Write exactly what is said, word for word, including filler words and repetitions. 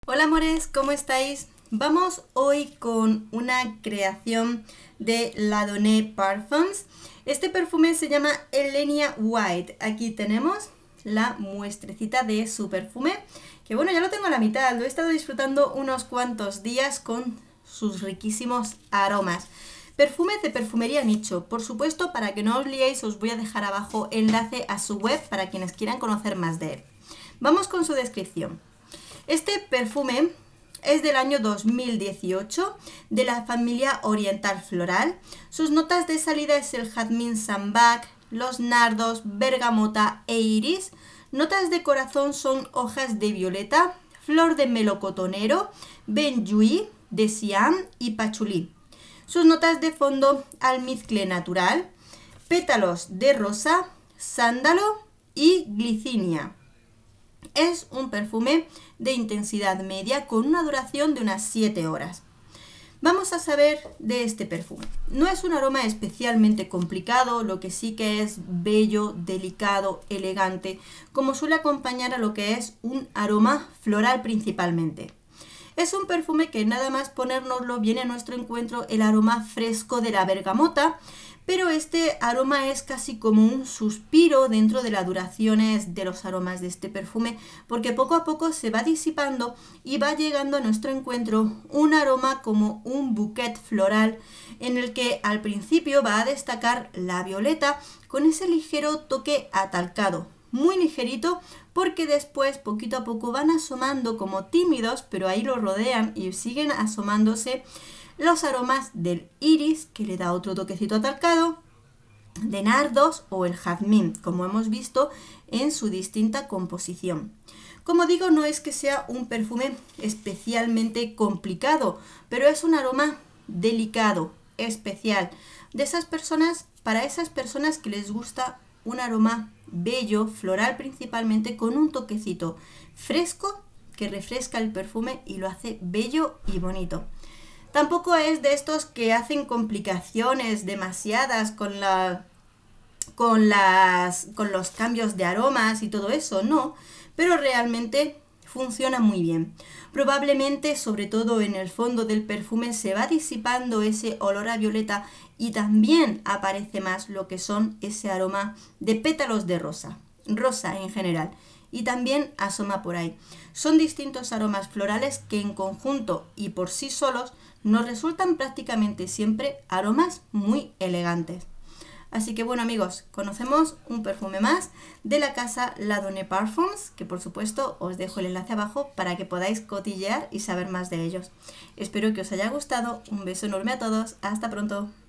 Hola amores, ¿cómo estáis? Vamos hoy con una creación de Ladonnais Parfums. Este perfume se llama Elenia White. Aquí tenemos la muestrecita de su perfume, que bueno, ya lo tengo a la mitad, lo he estado disfrutando unos cuantos días con sus riquísimos aromas. Perfume de perfumería nicho. Por supuesto, para que no os liéis, os voy a dejar abajo enlace a su web para quienes quieran conocer más de él. Vamos con su descripción. Este perfume es del año dos mil dieciocho, de la familia Oriental Floral. Sus notas de salida es el jazmín sambac, los nardos, bergamota e iris. Notas de corazón son hojas de violeta, flor de melocotonero, benjuí, de siam y pachulí. Sus notas de fondo, almizcle natural, pétalos de rosa, sándalo y glicinia. Es un perfume de intensidad media con una duración de unas siete horas. Vamos a saber de este perfume. No es un aroma especialmente complicado, lo que sí que es bello, delicado, elegante, como suele acompañar a lo que es un aroma floral principalmente. Es un perfume que nada más ponérnoslo viene a nuestro encuentro el aroma fresco de la bergamota, pero este aroma es casi como un suspiro dentro de las duraciones de los aromas de este perfume, porque poco a poco se va disipando y va llegando a nuestro encuentro un aroma como un bouquet floral, en el que al principio va a destacar la violeta con ese ligero toque atalcado, muy ligerito, porque después poquito a poco van asomando como tímidos, pero ahí lo rodean y siguen asomándose los aromas del iris, que le da otro toquecito atalcado, de nardos o el jazmín, como hemos visto en su distinta composición. Como digo, no es que sea un perfume especialmente complicado, pero es un aroma delicado, especial, de esas personas, para esas personas que les gusta un aroma bello, floral principalmente, con un toquecito fresco que refresca el perfume y lo hace bello y bonito. Tampoco es de estos que hacen complicaciones demasiadas con, la, con, las, con los cambios de aromas y todo eso, no, pero realmente funciona muy bien. Probablemente, sobre todo en el fondo del perfume, se va disipando ese olor a violeta y también aparece más lo que son ese aroma de pétalos de rosa, rosa en general, y también asoma por ahí. Son distintos aromas florales que en conjunto y por sí solos nos resultan prácticamente siempre aromas muy elegantes. Así que bueno amigos, conocemos un perfume más de la casa Ladonnais Parfums, que por supuesto os dejo el enlace abajo para que podáis cotillear y saber más de ellos. Espero que os haya gustado, un beso enorme a todos, hasta pronto.